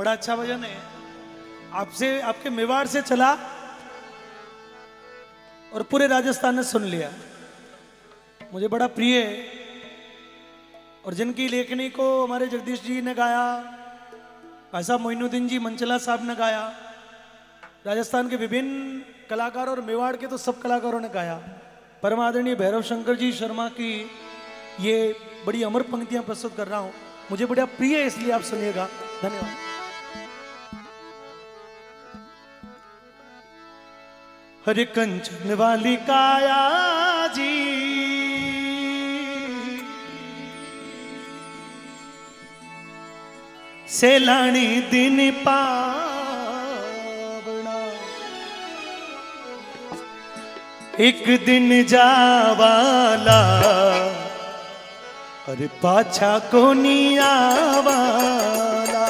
बड़ा अच्छा भजन है, आपसे आपके मेवाड़ से चला और पूरे राजस्थान ने सुन लिया। मुझे बड़ा प्रिय है और जिनकी लेखनी को हमारे जगदीश जी ने गाया, भाई साहब मोइनुद्दीन जी मंचला साहब ने गाया, राजस्थान के विभिन्न कलाकार और मेवाड़ के तो सब कलाकारों ने गाया। परम आदरणीय भैरव शंकर जी शर्मा की ये बड़ी अमर पंक्तियां प्रस्तुत कर रहा हूं, मुझे बड़ा प्रिय है, इसलिए आप सुनिएगा। धन्यवाद। हरे कंचन वाली काया जी, सेलानी दिन पावना, एक दिन जावाला, अरे पाछा को नियावाला।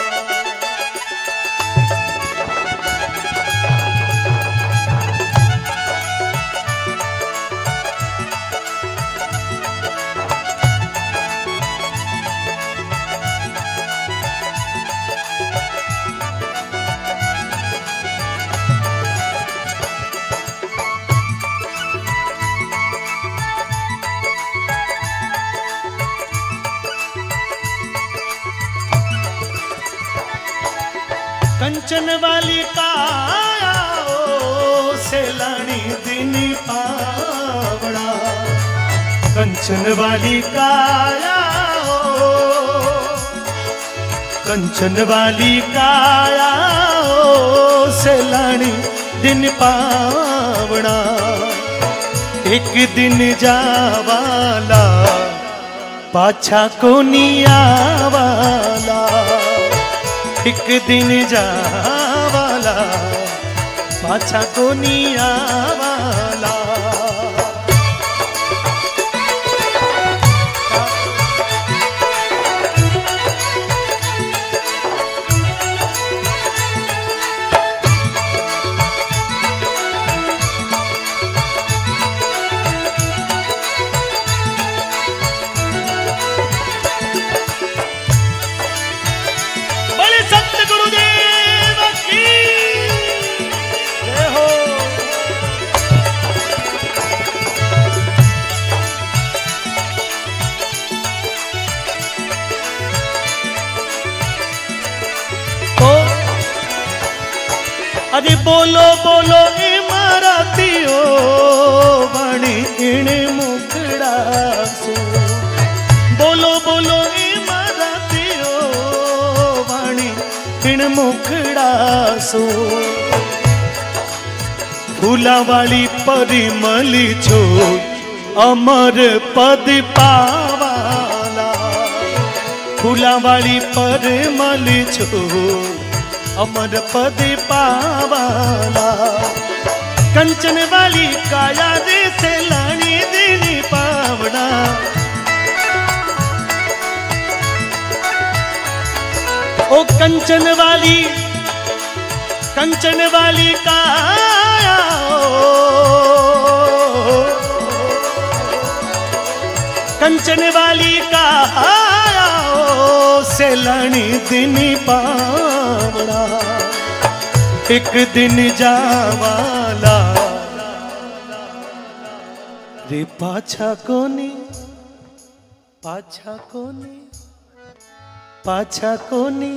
कंचन वाली काया ओ सेलानी दिन पावड़ा, कंचन वाली काया ओ, कंचन वाली काया ओ सेलानी दिन पावड़ा, एक दिन जावाला, पाछा को नियावाला, एक दिन जावाला, पाछा को नियावाला। अरे बोलो बोलो इमारतियो बणी इन मुखड़ा सो, बोलो बोलो इमारतियो बणी इन मुखड़ा सो, फूला वाली परिमली छो अमर पद पावाला, फूला वाली परिमली छो अमर पद पावाला, कंचन वाली काया दे सेलानी दिन पावड़ा, ओ कंचन वाली काया ओ, कंचन वाली काया ओ सेलानी दिन पावड़ा, एक दिन जावाला, रे पाछा कोनी, पाछा कोनी, पाछा कोनी,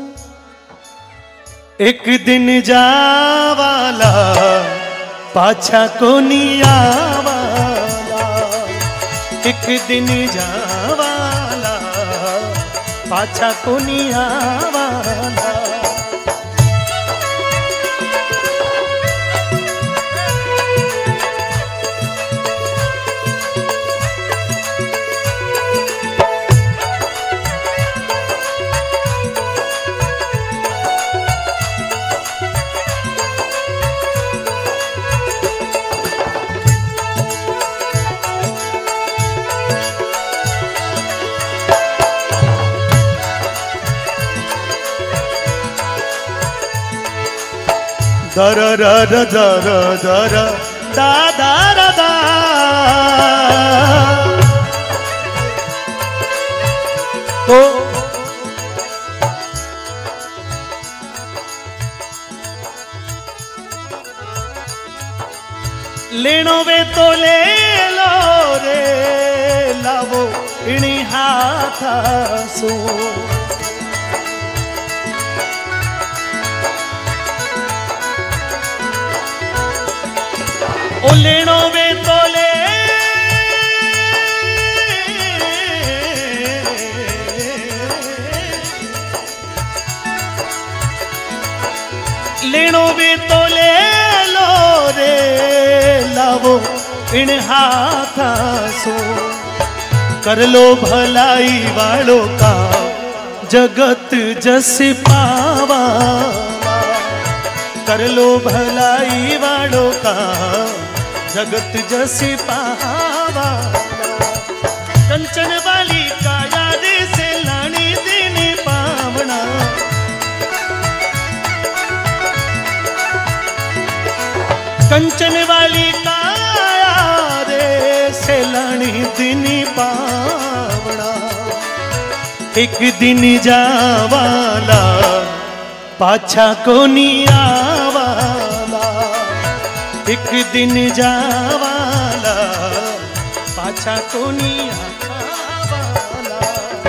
एक दिन जावाला, पाछा कोनी आवाला, एक दिन जावाला, पाछा कोनी आवाला। दर दर दर दर दा दर दा, तो वे तो ले लो रे लावो इणी हाथ सो ओ लेनो वे तो लेनो भी तो ले लो रे लावो इन हाथ सो कर लो भलाई वालों का जगत जस पावा कर लो भलाई वालों का जगत जस पावा कंचन वाली का याद से लानी देने पावना कंचन वाली काया रे सेलानी दिन पावना एक दिन जावाला पाछा को आवाला एक दिन जावाला पाछा को आवाला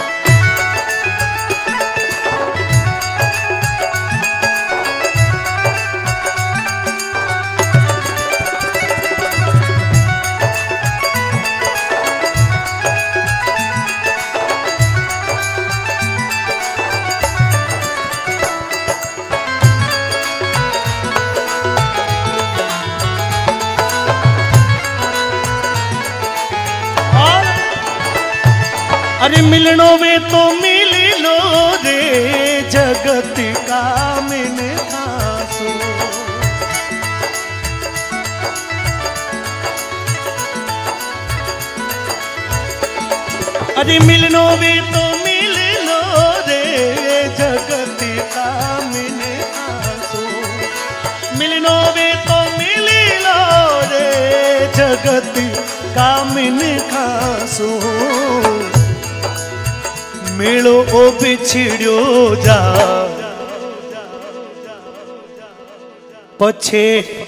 अरे मिलनो वे तो मिल लो रे जगत का मिन खासो अरे मिलनो वे तो मिल लो रे जगत का मिन खासो मिलनो वे तो मिल लो रे जगत का मिन खासो मेलो ओ बिछड़ो जा पछे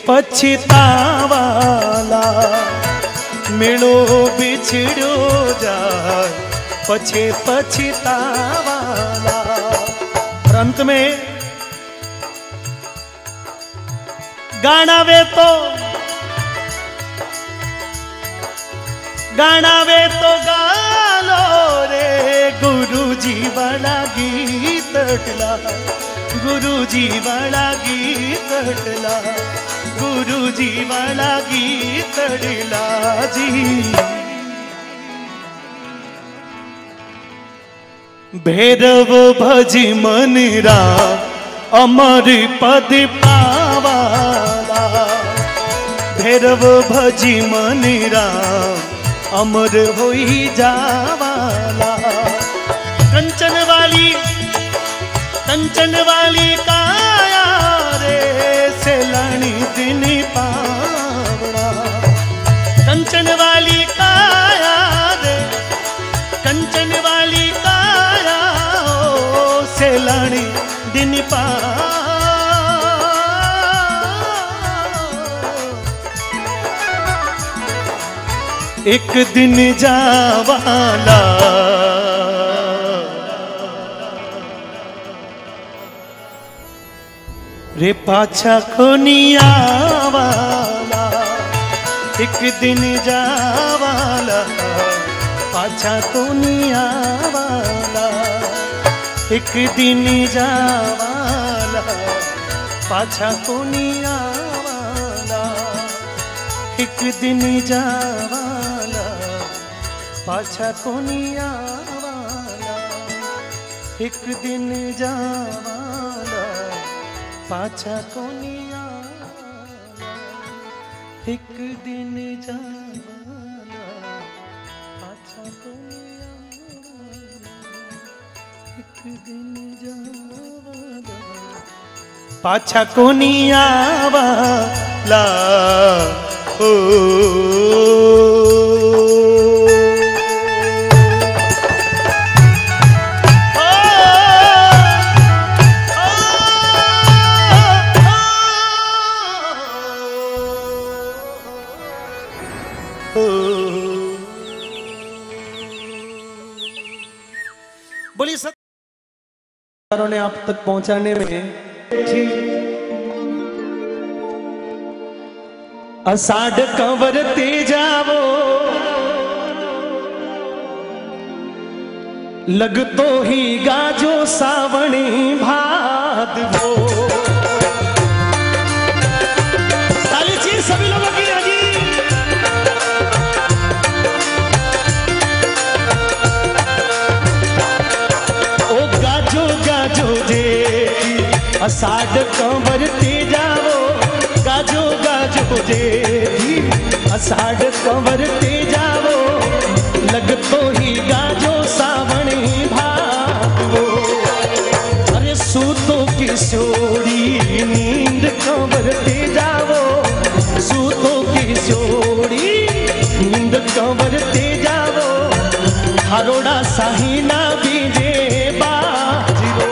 पछतावाला मेलो बिछड़ो जा पछे पछतावाला अंत में गाना वे तो गालो रे गुरुजी वाला गीत अटला गुरुजी वाला गीत अटला गुरुजी वाला गीत अटला जी भैरव भजी मनरा अमर पद पावाला भैरव भजी मनरा अमर होई जावाला कंचन वाली काया रे सेलानी दिन पावड़ा कंचन वाली काया रे कंचन वाली काया ओ सेलानी दिन एक दिन जावाला रे पाछा खोनिया वाला एक दिन जावाला पाछा खोनिया वाला एक दिन जावाला पाछा खोनिया वाला एक दिन जावाला पाछा खोनिया वाला एक दिन जावाला पाछा कोनिया एक दिन जावाला पाछा कोनिया एक दिन जावाला पाछा कोनिया वाला ओ बोलिए सब ने आप तक पहुंचाने में अषाढ़ कंवर ते जावो लगतो ही गाजो सावणी भादवो। ताली चाहिए सभी लोगों की राजी। ओ गाजो गाजो जे अषाढ़ कंवर ते जावो गाजो गाजो जे अषाढ़ कंवर ते जावो लगतो ही गाजो सावणी भादवो। अरे सूतो किशोरी नींद कंवर ते जावो सूतो किशोरी नींद कंवर ते जावो हरोड़ा साहिना बीजे बाजरो।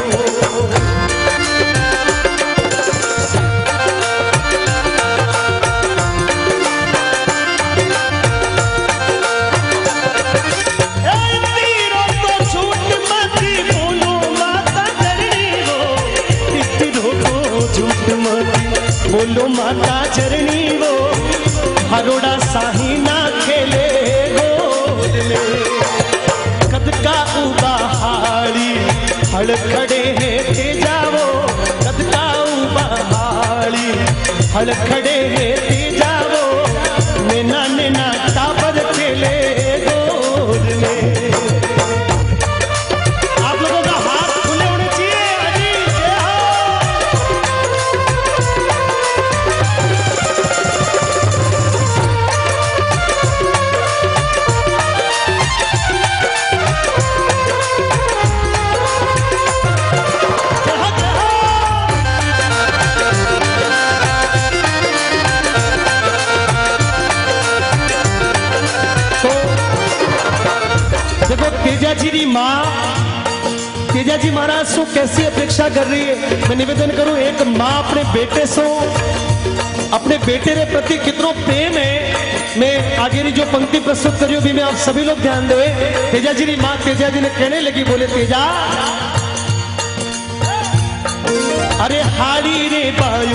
बोलो माता चरणी वो हरोड़ा साहिना खेले गोद में कद का उबा हाड़ी हड़ खड़े हैं ते जावो कद का उबा हाड़ी हड़ खड़े हैं ते जावो नैना नैना टाबर खेले गोद में। आप लोगों का हाथ खुले होने चाहिए। तेजाजी माँ तेजाजी महाराज सो कैसी अपेक्षा कर रही है। मैं निवेदन करूं एक माँ अपने बेटे सो अपने बेटे के प्रति कितना प्रेम है। मैं आगे री जो पंक्ति प्रस्तुत करी भी मैं आप सभी लोग ध्यान दे। तेजाजी री माँ तेजाजी ने कहने लगी बोले तेजा अरे हाली रे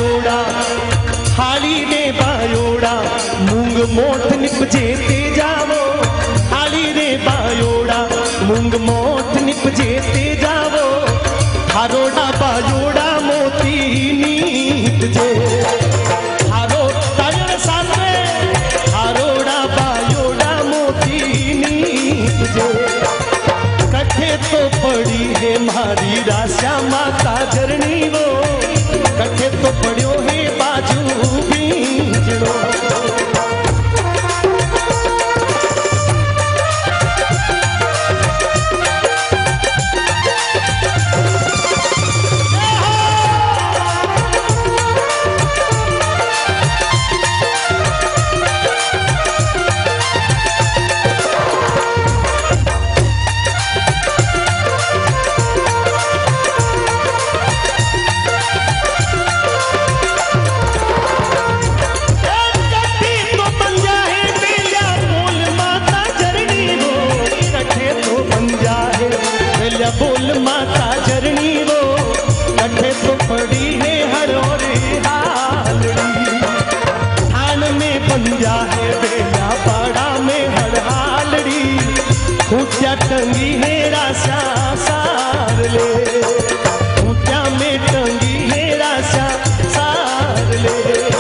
बायोड़ा मूंग मोठ निपजे तेजावो हाली रे बायोड़ा मूंग मोठ निपजे तेजावो हारोड़ा बायोड़ा मोती नीपजे हारो ताजन साथ में हारोड़ा बायोड़ा मोती नीपजे कठे तो पड़ी है मारी राशा माता जरनी वो कठे तो पड़ियो है बाजू बीजड़ो। बोल माता जरनी वो कठे तो पड़ी है हरोरे हालड़ी थान में पंजा है बेला पाड़ा में हर हालड़ी खूंटिया टंगी है राशा सार ले खूंटिया में टंगी है राशा सार ले।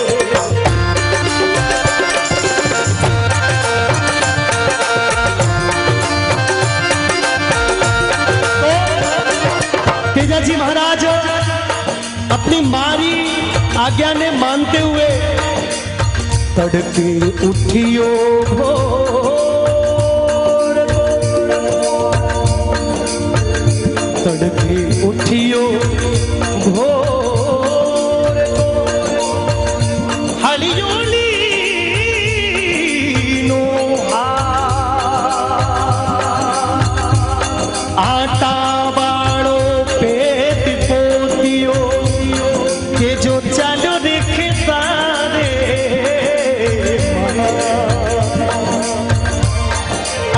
तेजाजी महाराज अपनी मारी आज्ञा ने मानते हुए तड़के उठियो तड़के उठियो भोर हलियोली नो आटा जो चालो देखे सारे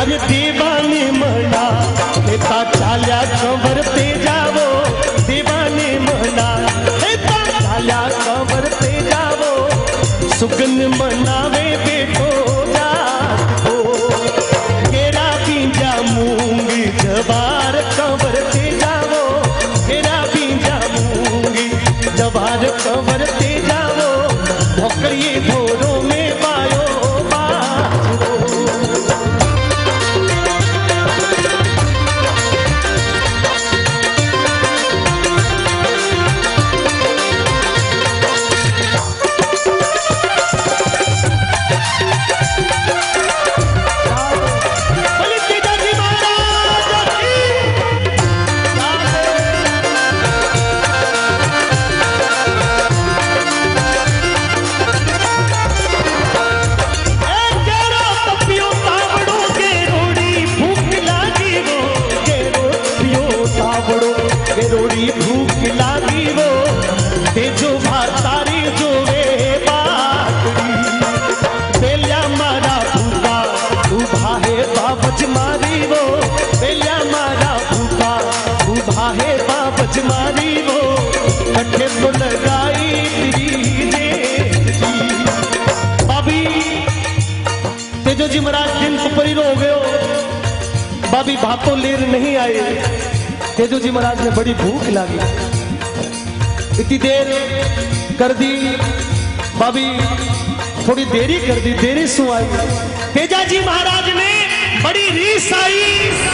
अरे दीवाने मना नेता चाल्या कंवर ते जावो दीवाने मना नेता चाल्या कंवर ते जावो सुगन मनावे बेटो जातो केरा बीजा मूंग जवार कंवर ते जावो केरा बीजा मूंग जवार कंवर ते जावो भोकरिए धोरो में पायो रोड़ी भूख लागी वो तेजो भातारी जो वे बाटड़ी बेलिया मारा भूखा उभा है बाबज मारी वो बेलिया मारा भूखा उभा है बाबज मारी वो कट्ठे तो लगाई बाबी तेजो जी महाराज दिन सुपरी रो गयो बाबी भातो लेर नहीं आए तेजो जी महाराज ने बड़ी भूख लगी इतनी देर कर दी भाभी थोड़ी देरी कर दी देरी सु आई तेजा जी महाराज ने बड़ी रीस आई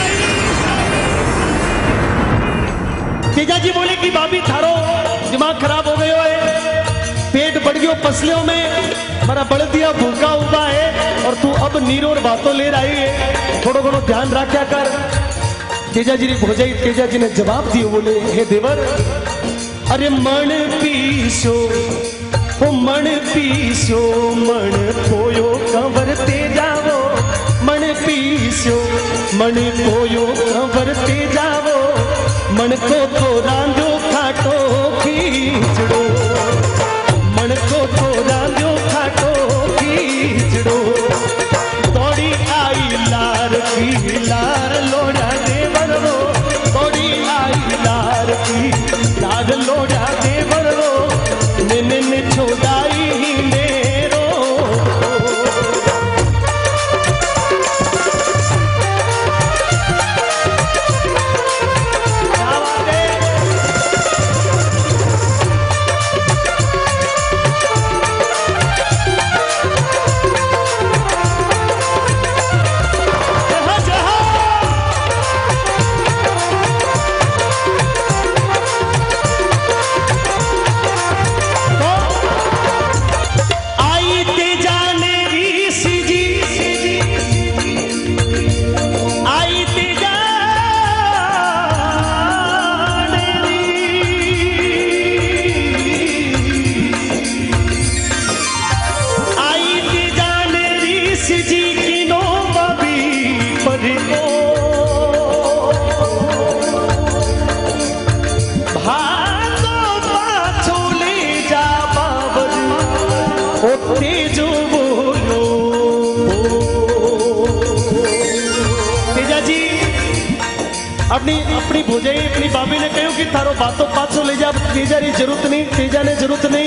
तेजा जी बोले कि भाभी थारो दिमाग खराब हो गयो है पेट बढ़ गयो पसलियों में मारा बड़ दिया भूखा उबा है और तू अब नीरो और बातों ले रही है थोड़ो घणो ध्यान रखा कर तेजा जी ने भोजाई तेजा जी ने जवाब दियो बोले हे देवर अरे मण पीसो ओ मण पीसो मण पोयो कंवर ते जावो मण पीसो मण पोयो कंवर ते जावो मन को तो रांधो खाटो खींचड़ो मन को तो रांधो खाटो खींचड़ो दौड़ी आई लार की लार लोड़ा लाग लोड़ा देवर रो ने छोड़ाई मेरो अपनी अपनी भोजाई अपनी भाभी ने कहो कि थारो बातों पाछो ले जा तेजा री जरूरत नहीं तेजा ने जरूरत नहीं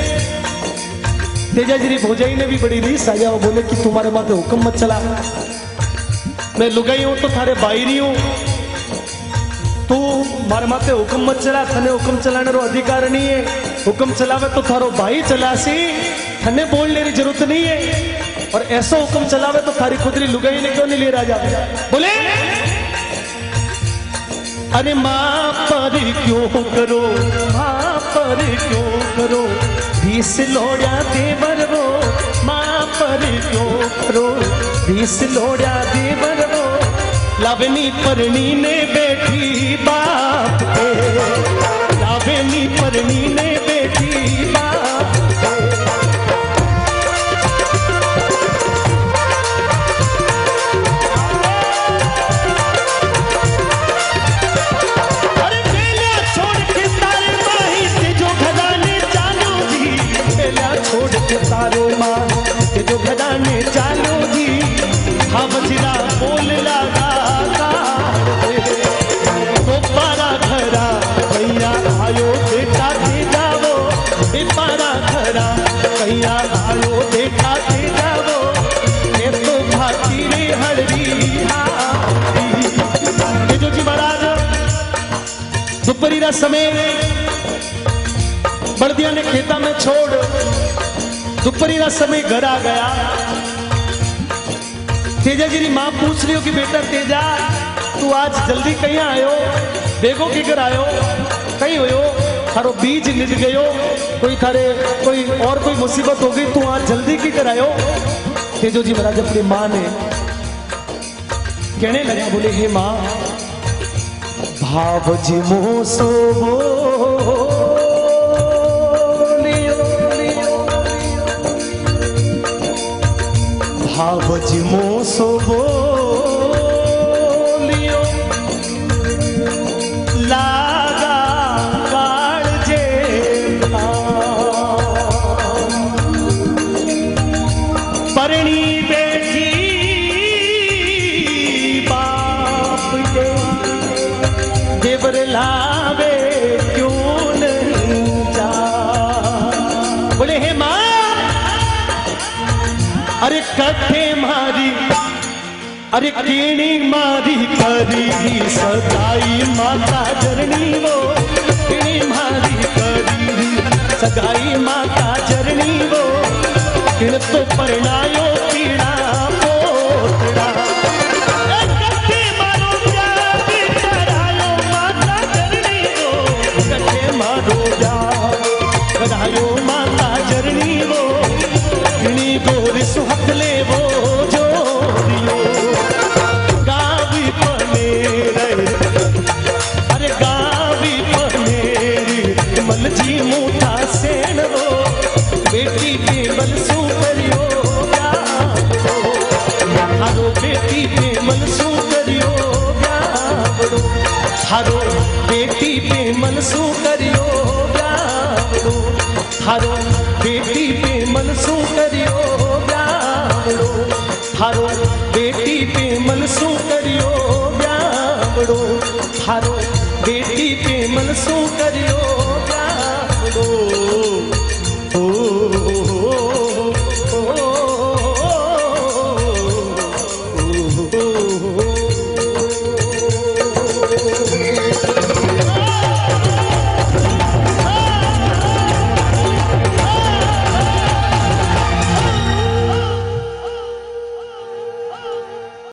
है तेजा जी री भोजाई ने भी बड़ी रीस आ जाओ बोले कि तुम्हारे माथे हुक्म मत चला मैं लुगाई हूं तो थारे बाहरी हूं तू मारे माथे हुक्म मत चला थने हुक्म चलाने रो अधिकार नहीं है हुक्म चलावे तो थारो भाई चलासी थने बोलने की जरूरत नहीं है और ऐसा हुक्म चलावे तो थारी खुदरी लुगाई ने क्यों नहीं ले राजा बोले अरे माँ पर क्यों करो माँ पर क्यों करो बीस लोड़ा देवर वो माँ पर क्यों करो बीस लोड़ा देवर वो लावनी परनी ने बैठी बाप पे लावनी परनी ने बैठी बाप पे तारो माँ के जो घराने चालो जी हाँ बजरा बोल भाती रे हल्दी तेजो जी महाराज दोपहरी रा समय बड़दिया ने खेता में छोड़ दोपहरी रा समय घर आ गया। तेजा जी री मां पूछ रही हो कि बेटा तेजा तू आज जल्दी कहीं आयो, बेगो के घर आयो, कहीं हो थारो बीज निज गयो, कोई थारे कोई और कोई मुसीबत हो गई, तू आज जल्दी की घर आयो। तेजो जी महाराज अपनी मां ने कहने लगा, बोले हे मां भाव जी मोसो भाव जी मोसो बोलियो लागा काळजे परणी बेटी बाप के देवर लावे क्यों नहीं जा। बोले हे मां अरे कठे मारी अरे केणी मारी करी सगाई माता जरनी वो केणी मारी करी सगाई माता जरनी वो किण तो परणायो पीड़ा पोतड़ा कठे मारो जाग करायो माता जरनी वो कठे मारो जाग करायो माता जरनी वो किणी गोर सुहक ले वो जोरियो गावी पनेर अरे गावी पनेर मल जी मूठा सेन वो बेटी पे मल सू करियो हारो बेटी पे मल सू करियो हारो बेटी पे मल सू करियो हारो बेटी पे मल सू करियो हारो बेटी पे मनसू करियो ब्यावड़ो हारो बेटी पे मनसू करियो ब्यावड़ो।